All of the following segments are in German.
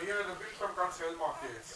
hier der Bildschirm ganz hell macht jetzt.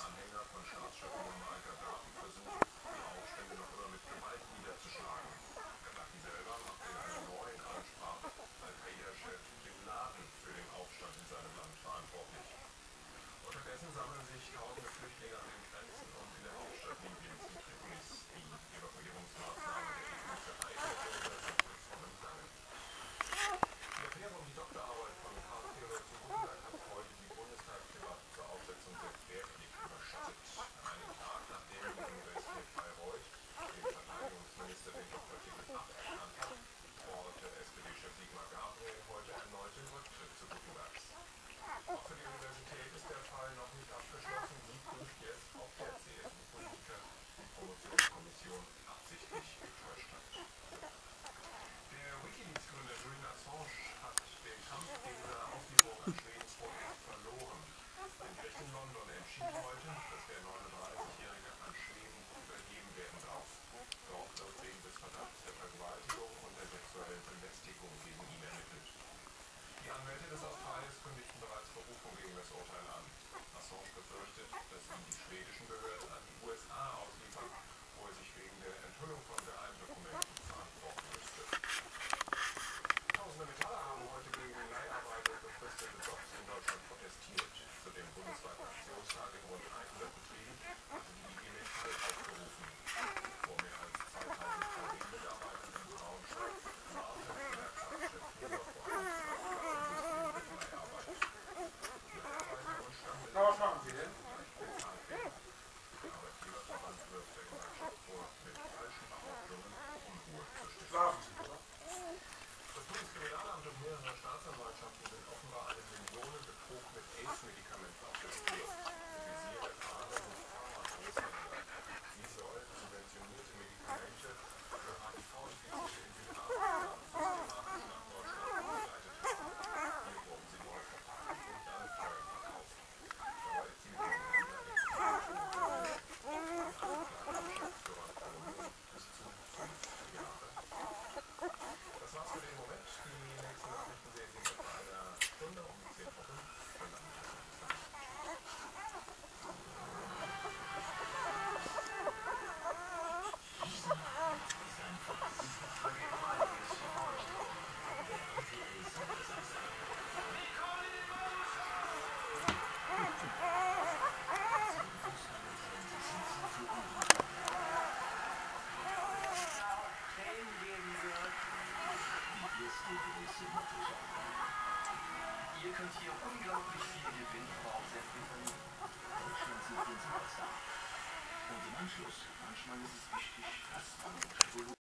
Na, was machen Sie denn? Schlafen Sie, oder? Das Bundeskriminalamt und mehrere Staatsanwaltschaften sind offenbar einem Millionenbetrug mit AIDS-Medikamenten auf der Spur. Im Visier der Fahnder sind Pharma-Großhändler. Die sollen subventionierte Medikamente für HIV-infizierte in Südafrika systematisch nach Deutschland umgeleitet haben. Hier wurden sie neu verpackt und dann teuer verkauft. Dabei erzielten die Händler extremische Gewinne. Die angeklagten Geschäftsführer drohen bis zu 5 Jahre. Das war's für den Moment. Die nächsten Nachrichten sehen Sie in etwa einer Stunde um 10 vor 5. Schönen Nachmittag und bis dann. Ihr könnt hier unglaublich viel gewinnen, aber auch sehr viel verlieren. Deutschland sieht den Superstar. Und im Anschluss, manchmal ist es wichtig, dass man